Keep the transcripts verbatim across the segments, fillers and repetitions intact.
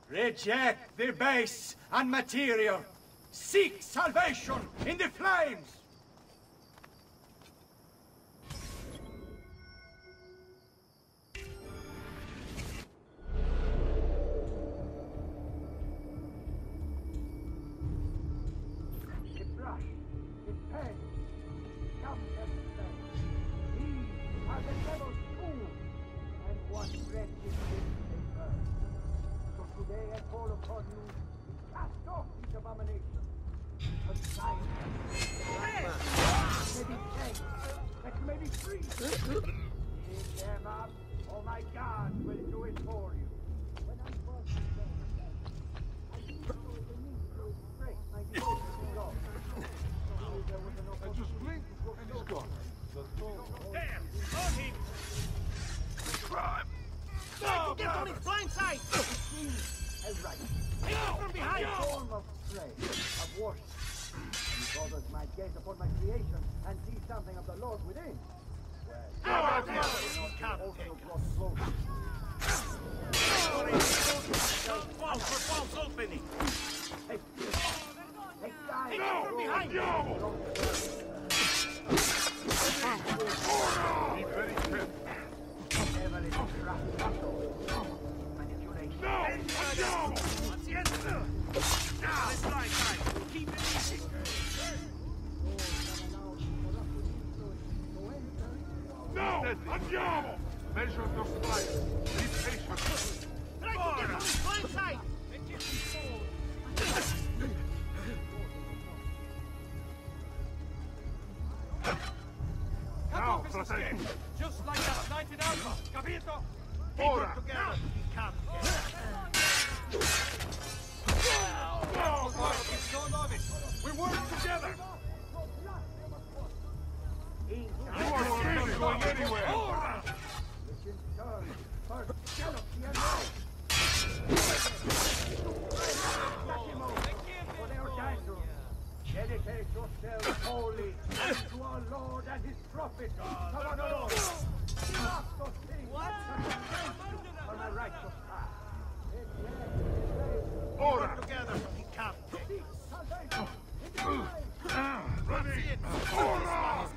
Reject the base and material. Seek salvation in the flames. Andiamo! Measure the flight. Be patient. Try to get on his blind side! Now, fratelli! Just like that night in Alpha. Capito? Ora! Together! Come No, Mark, it's no novice. We work together. You are really going anywhere! Ora! Dedicate yourselves wholly to our Lord and His prophet, Savanolo. What? On a righteous path. Ora! together! Come! Ready! Ora!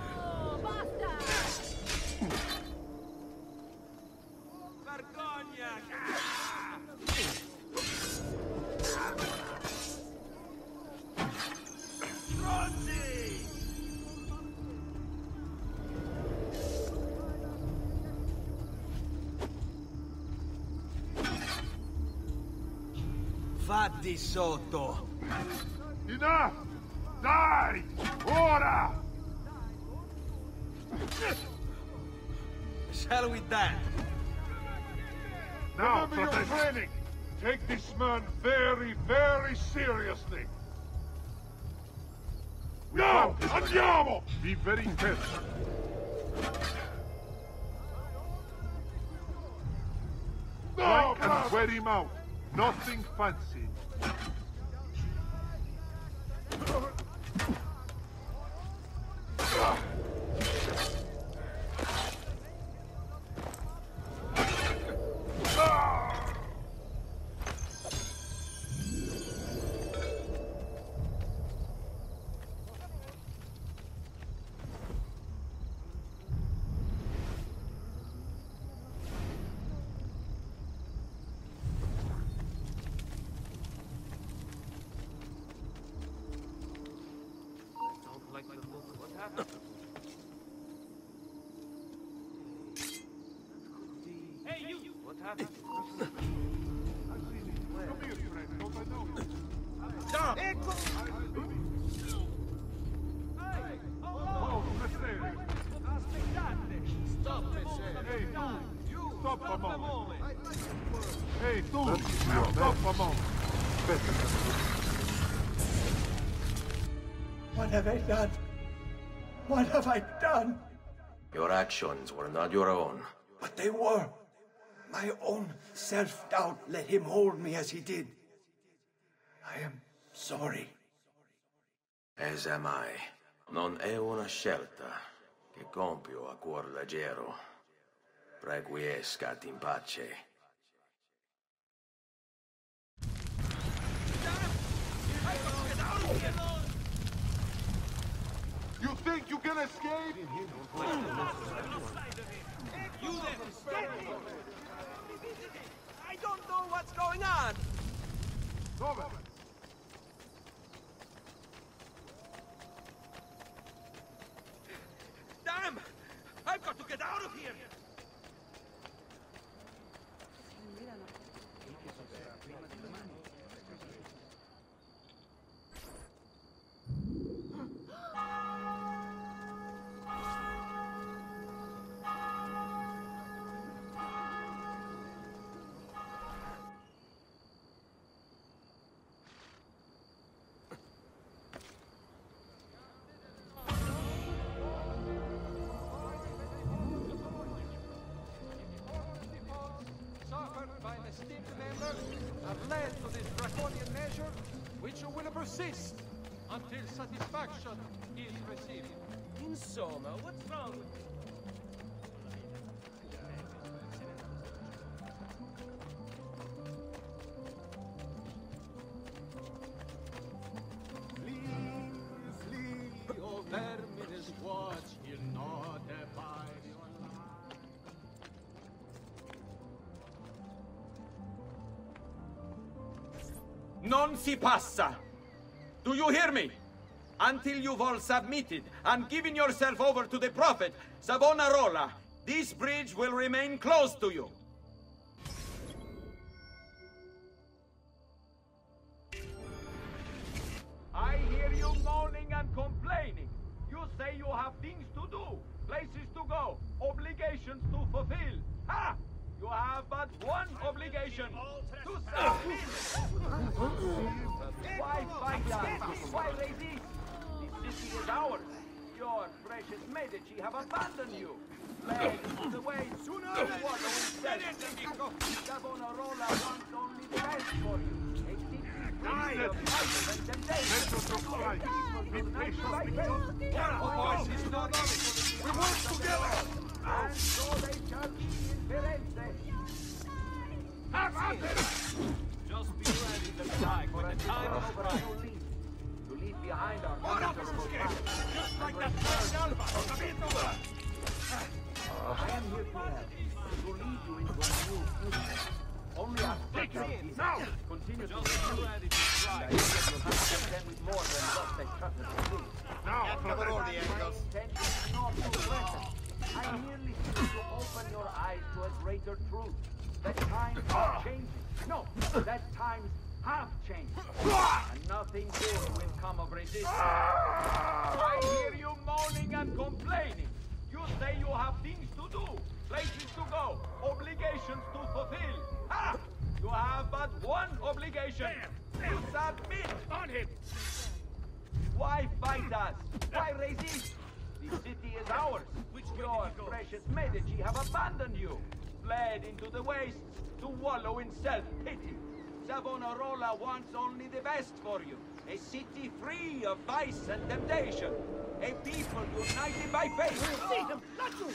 Fatti sotto! Enough! Die! Ora! Shall we dance? Now, Remember your training! Take this man very, very seriously! No! Andiamo! Be very careful. No! And wear him out. Nothing fancy. Hey, you! What happened? Come here, friend. Don't I know you? Stop! Oh, Messere! Stop, Hey, tu! Stop a moment! Hey, tu! Stop a moment! What have I done? What have I done? Your actions were not your own. But they were. My own self-doubt let him hold me as he did. I am sorry. As am I. Non è una scelta che compio a cuor leggero. Requiescat in pace. think you can escape? You there! Steady! I don't know what's going on! Over. Damn! I've got to get out of here! Have led to this draconian measure, which will persist until satisfaction is received. Insomma, what's wrong with you? Flee, flee, O verminous watch, he'll not abide your life. Non si passa! Do you hear me? Until you've all submitted and given yourself over to the Prophet, Savonarola, this bridge will remain closed to you. I hear you moaning and complaining. You say you have things to do, places to go, obligations to fulfill. Ha! You have but one obligation, to submit! Why fight us? Why resist? This city is ours. Your precious Medici have abandoned you. Fled into the waves to wallow in Savonarola wants only the best for you. A city free of violence and temptation. Be patient. Voice is not on it. We work together. And so they shall be in Firenze. Have at it! Just be ready to strike when the time is right. To leave behind our miserable past. Just like that first Alba! I am here to help, to lead you into a new future. Only our second Now! continue to Just be ready to strike. I guess you'll have to contend with more than just a cutlet of food. Now, My intention is not to threaten. I merely seek to open your eyes to a greater truth. That times are changing. No, that times have changed. And nothing good will come of resistance. I hear you moaning and complaining. You say you have things to do, places to go, obligations to fulfill. Ha! You have but one obligation. To submit. On him! Why fight us? Why resist? The city is ours. Which way Your did he go? precious Medici have abandoned you. Fled into the wastes to wallow in self-pity. Savonarola wants only the best for you. A city free of vice and temptation. A people united by faith. See them! Not you!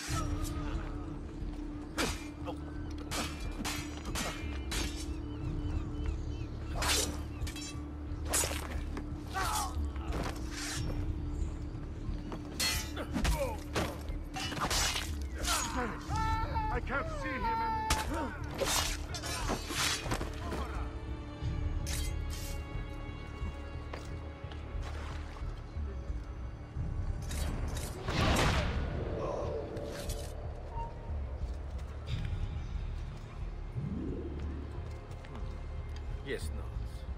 I can't see him anymore. Yes, no.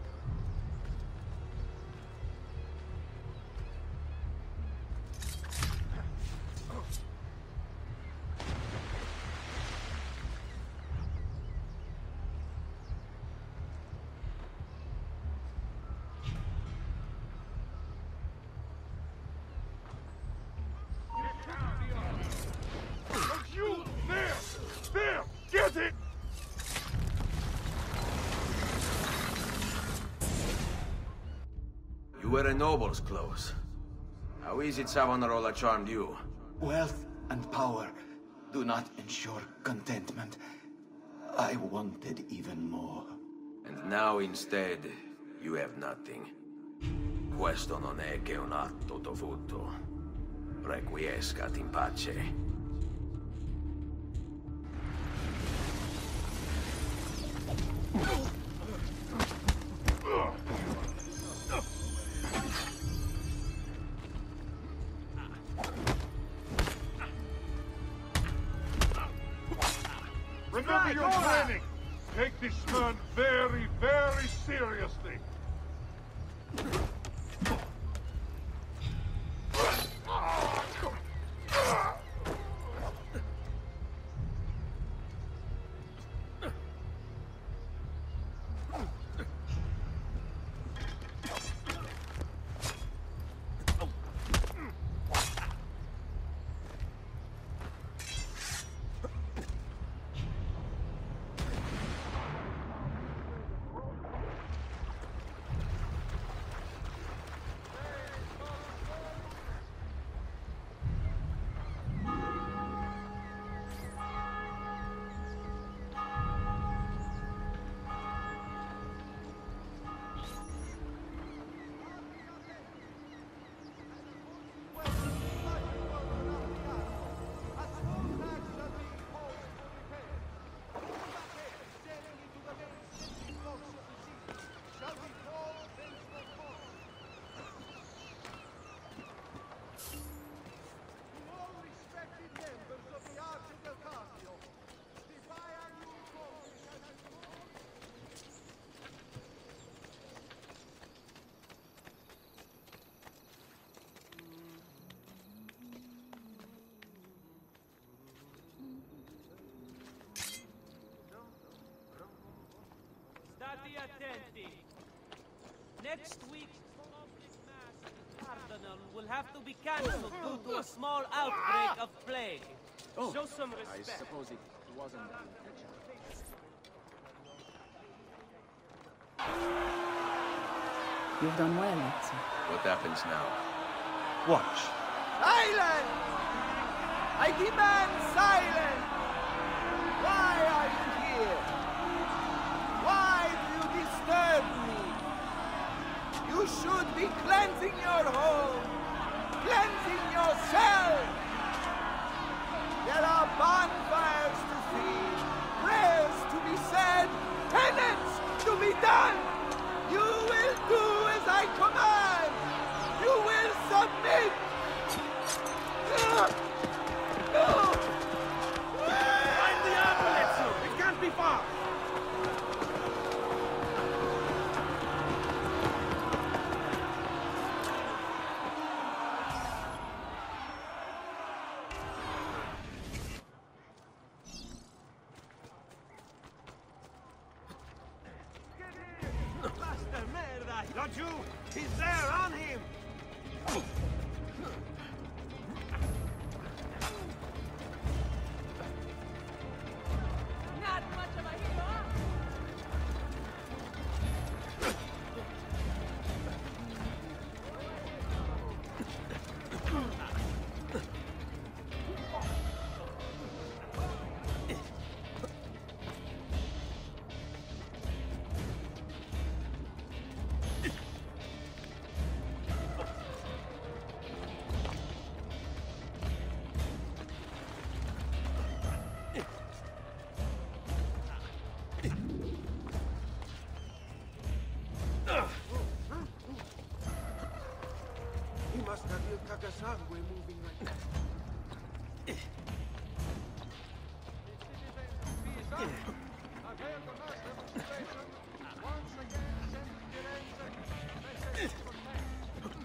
Don't you! There! There! Get it! You wear a noble's clothes. How is it Savonarola charmed you? Wealth and power do not ensure contentment. I wanted even more. And now instead, you have nothing. Questo non è che un atto dovuto. Requiescat in pace. Remember your training! Take this man very, very seriously! State attenti. Next week's public mass at the Cardinal will have to be cancelled due to a small outbreak of plague. Oh, Show some I respect. suppose it wasn't intentional. You've done well, Ezio. What happens now? Watch. Silence! I demand silence! Why are you here? Why do you disturb me? You should be cleansing your home, cleansing yourself. There are bonfires to see, prayers to be said, penance to be done. You will do as I command. You will submit. Find the ambulance! It can't be far! Basta merda! Don't you? He's there, on him! Not much of a hero. He must have Il Cagasangue moving right now. Avail the mass demonstration. Once again, send Firenze. Message for thanks.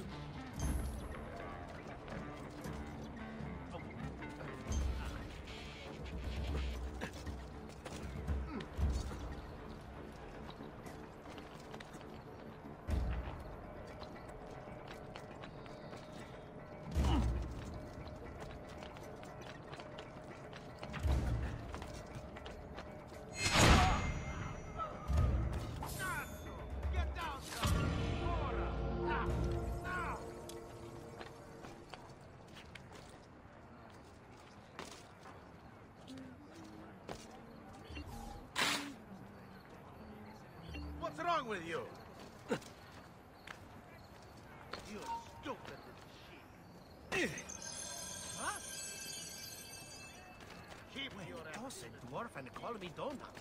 Get down, son! Ora! Now! Now! What's wrong with you? You stupid shit. ship, your toss it, dwarf, and call me Donut.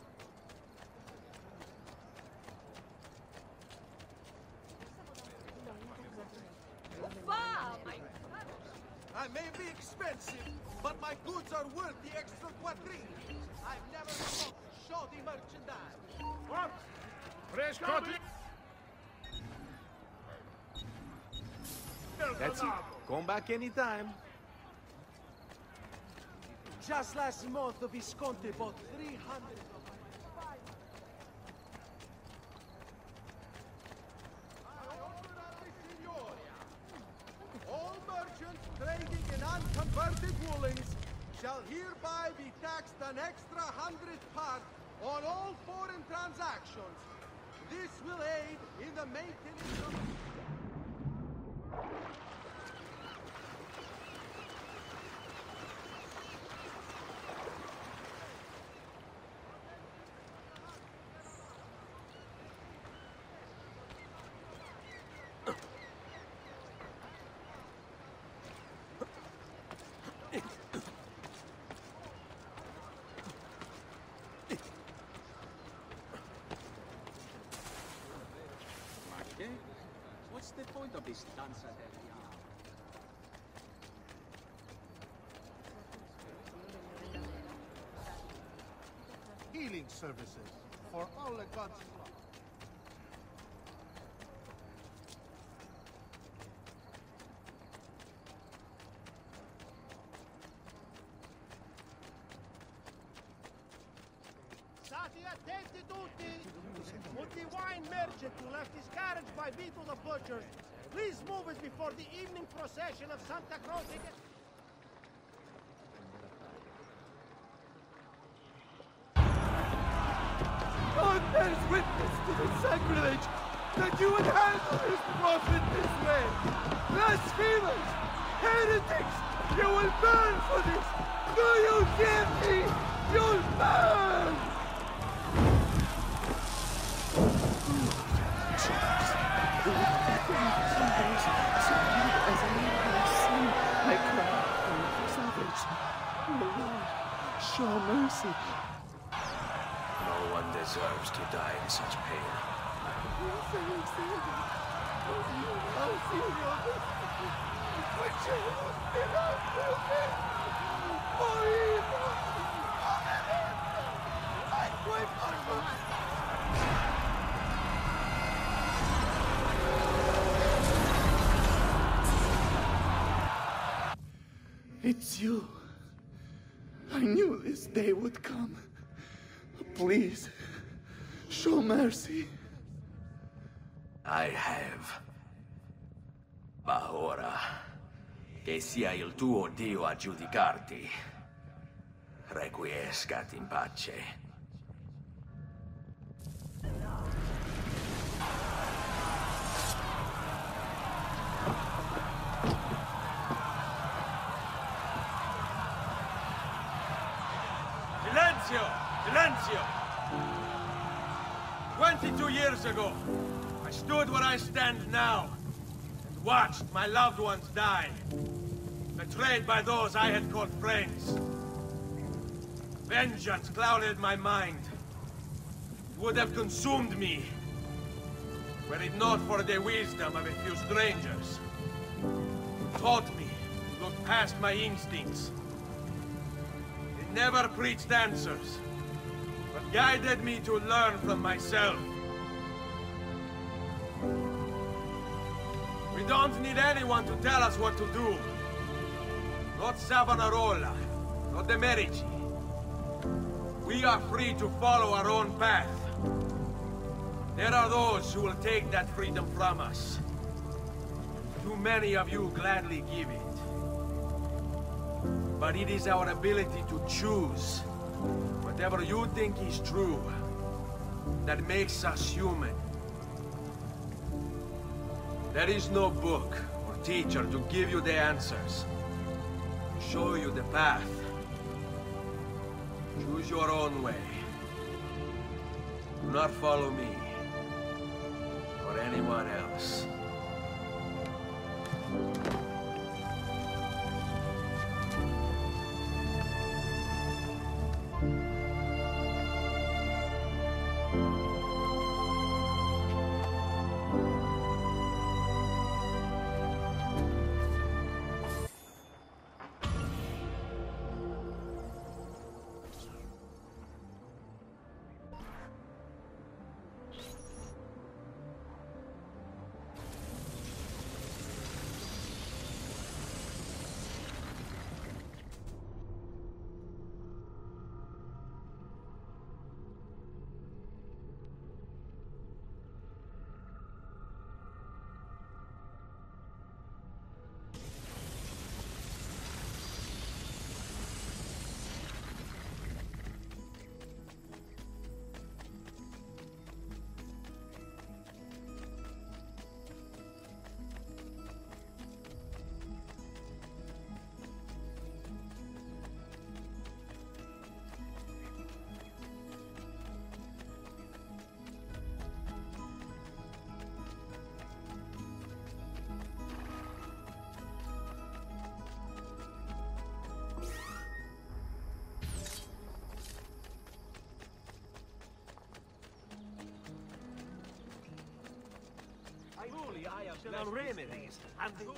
I may be expensive, but my goods are worth the extra quadrille. I've never smoked shoddy merchandise. What? Fresh cutlet? That's it. Come back anytime. Just last month, the Visconti bought three hundred of my five. All merchants trading in unconverted woolens shall hereby be taxed an extra hundred part on all foreign transactions. This will aid in the maintenance of... What's the point of this danza del diavolo? Healing services for all the gods. State attenti tutti! With the wine merchant who left his carriage by Vito the Butcher, please move it before the evening procession of Santa Croce. God bears witness to the sacrilege that you would handle this prophet this way! Blasphemers! Heretics! You will burn for this! Do you hear me? You'll burn! I cry for salvation. Oh Lord, show mercy. No one deserves to die in such pain. It's you. I knew this day would come. Please, show mercy. I have. Ma ora, che sia il tuo Dio a giudicarti, requiescat in pace. Silenzio! Silenzio! Twenty-two years ago, I stood where I stand now, and watched my loved ones die, betrayed by those I had called friends. Vengeance clouded my mind. It would have consumed me, were it not for the wisdom of a few strangers, who taught me to look past my instincts. They never preached answers, but guided me to learn from myself. We don't need anyone to tell us what to do. Not Savonarola, not the Medici. We are free to follow our own path. There are those who will take that freedom from us. Too many of you gladly give it. But it is our ability to choose whatever you think is true that makes us human. There is no book or teacher to give you the answers, to show you the path. Choose your own way. Do not follow me or anyone else. Truly, I have no remedies, and the...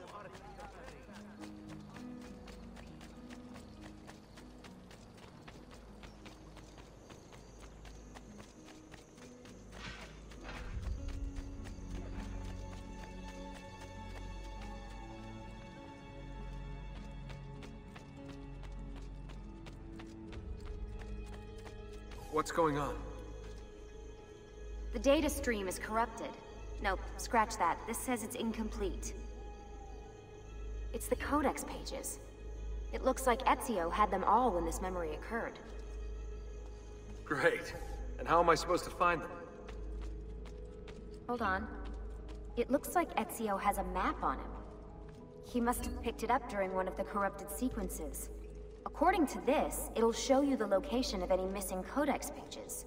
What's going on? The data stream is corrupted. Nope, scratch that. This says it's incomplete. It's the codex pages. It looks like Ezio had them all when this memory occurred. Great. And how am I supposed to find them? Hold on. It looks like Ezio has a map on him. He must have picked it up during one of the corrupted sequences. According to this, it'll show you the location of any missing codex pages.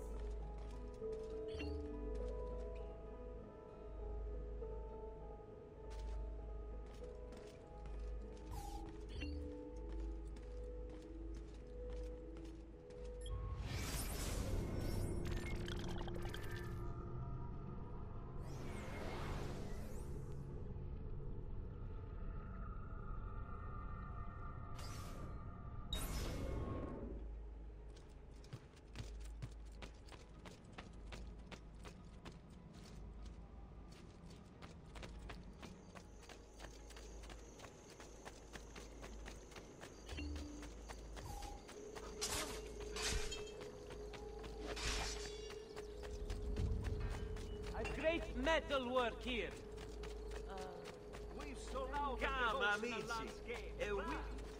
Metal work here. Uh, We've sold out. Come, amici. E we...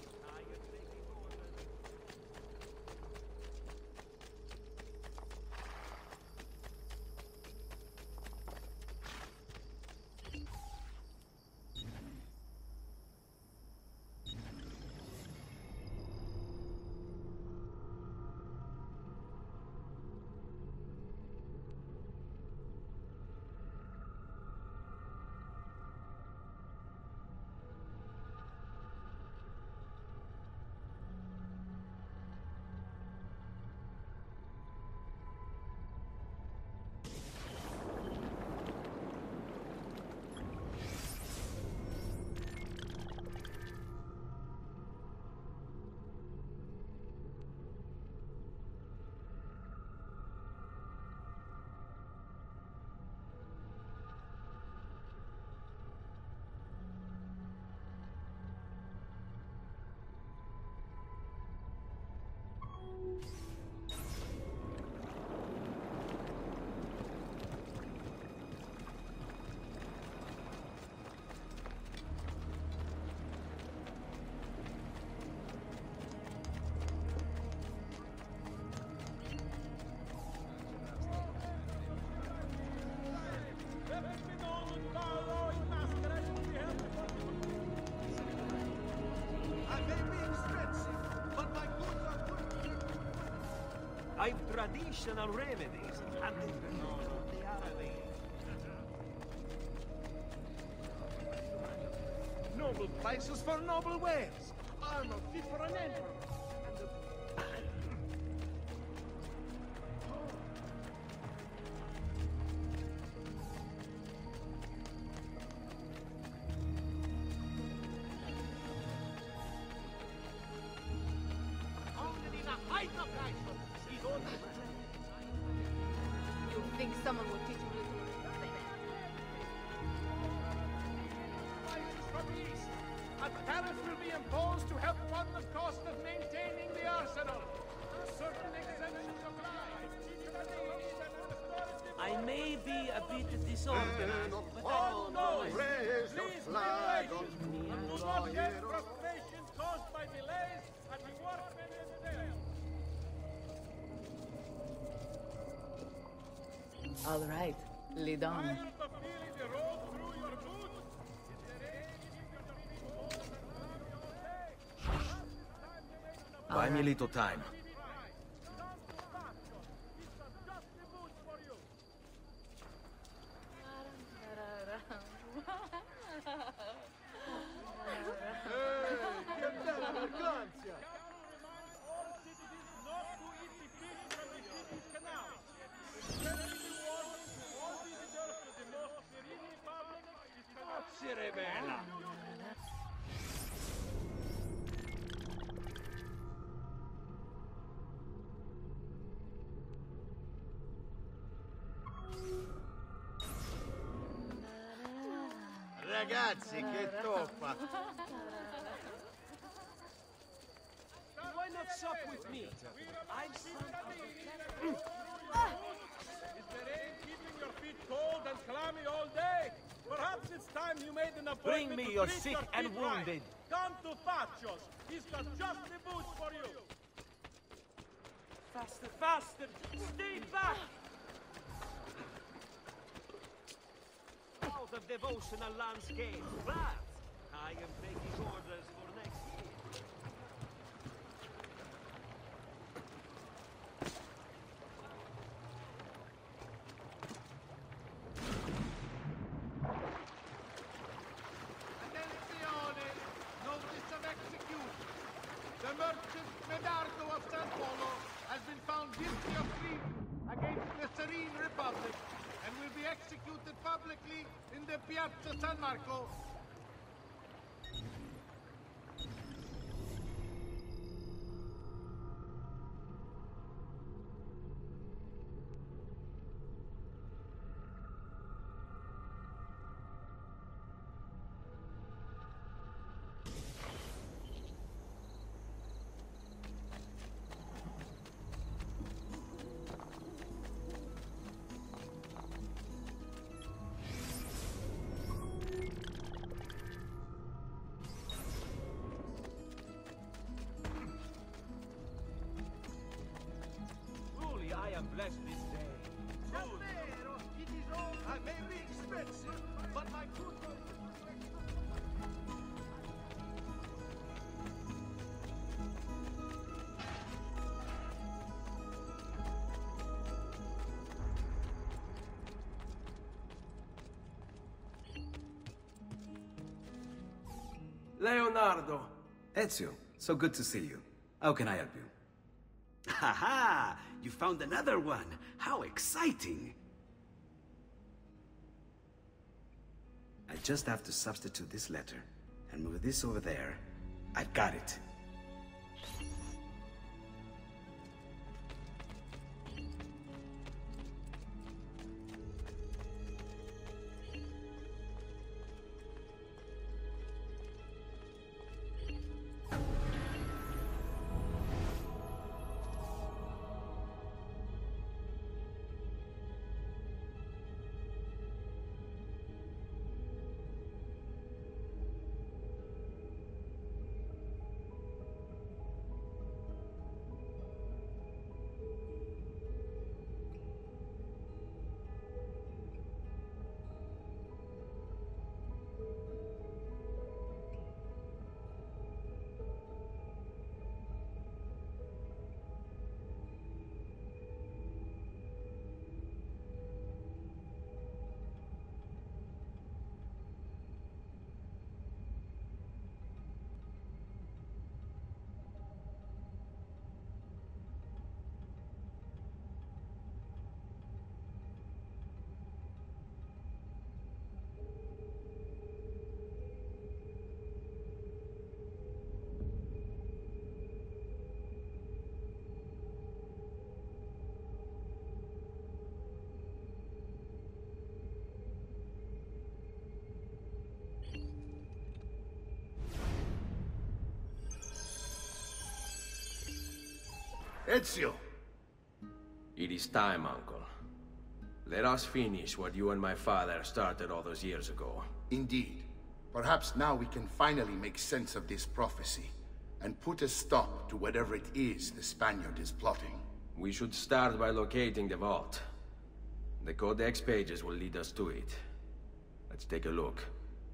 I've traditional remedies, and they are available. Noble prices for noble wares. Armor fit for an emperor. You think someone will teach me to A tariff will be imposed to help fund the cost of maintaining the arsenal. Certain exemptions apply. I may be a bit disorganized, but I Oh don't no! know. Please be patient. Do not get frustration caused by delays at the workmen in there. All right, lead on. Tired of feeling the road through your boots? Is there anything you can do more than have your say? Buy me a little time. Che bella mercanzia! Bella. Ragazzi, che toppa! Why not sup with me? I'm Is there ain't keeping your feet cold and clammy all day? Perhaps it's time you made an appointment. Bring me to your treat sick feet and right. wounded. Come to Fachos. He's got just the boots for you. faster, faster! Stay back! Out of devotional landscape, but I am taking orders for next year. Attenzione! Notice of execution. The merchant Medardo of San Polo has been found guilty of treason against the Serene Republic and will be executed publicly in the Piazza San Marco. Truly, I am blessed this day. Davvero, it is all I may be expensive, but my good Leonardo! Ezio, so good to see you. How can I help you? Ha ha! You found another one! How exciting! I just have to substitute this letter and move this over there. I've got it. Ezio! It is time, Uncle. Let us finish what you and my father started all those years ago. Indeed. Perhaps now we can finally make sense of this prophecy, and put a stop to whatever it is the Spaniard is plotting. We should start by locating the vault. The Codex pages will lead us to it. Let's take a look.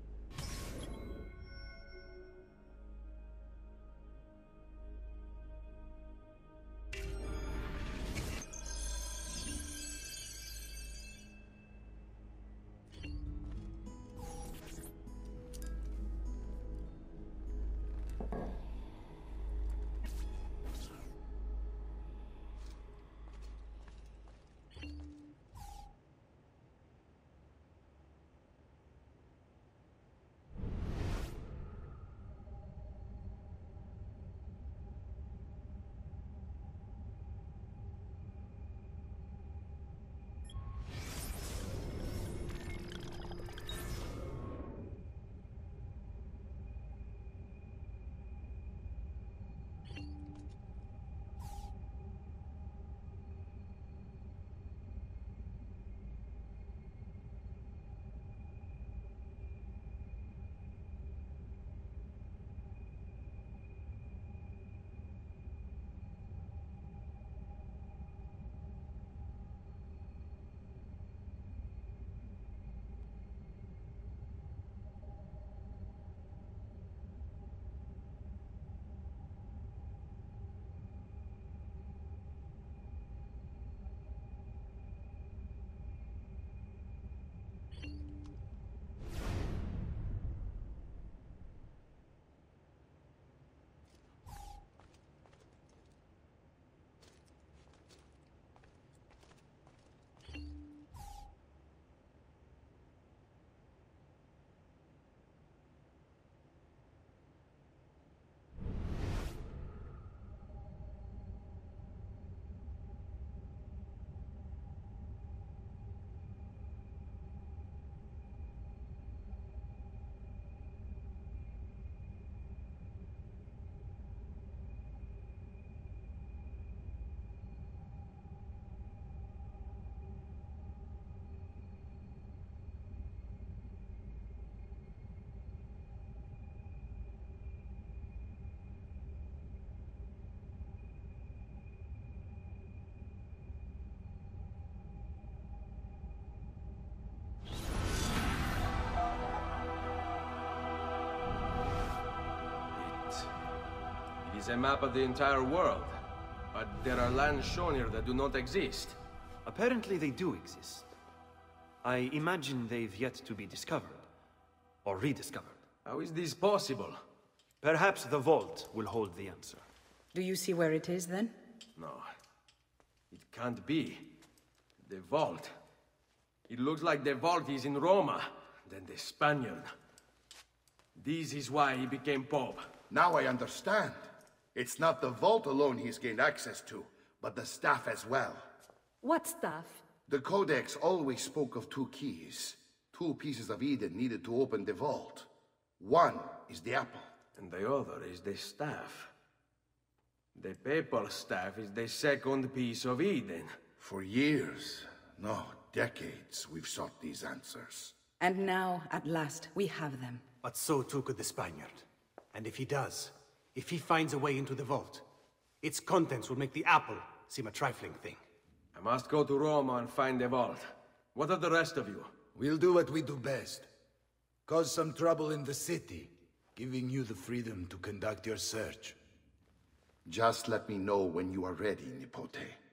It is a map of the entire world, but there are lands shown here that do not exist. Apparently they do exist. I imagine they've yet to be discovered, or rediscovered. How is this possible? Perhaps the vault will hold the answer. Do you see where it is, then? No. It can't be. The vault. It looks like the vault is in Roma, then the Spaniard. This is why he became Pope. Now I understand. It's not the vault alone he's gained access to, but the staff as well. What staff? The Codex always spoke of two keys. Two pieces of Eden needed to open the vault. One is the apple. And the other is the staff. The papal staff is the second piece of Eden. For years, no, decades, we've sought these answers. And now, at last, we have them. But so too could the Spaniard. And if he does, if he finds a way into the vault, its contents will make the apple seem a trifling thing. I must go to Roma and find the vault. What of the rest of you? We'll do what we do best. Cause some trouble in the city, giving you the freedom to conduct your search. Just let me know when you are ready, Nipote.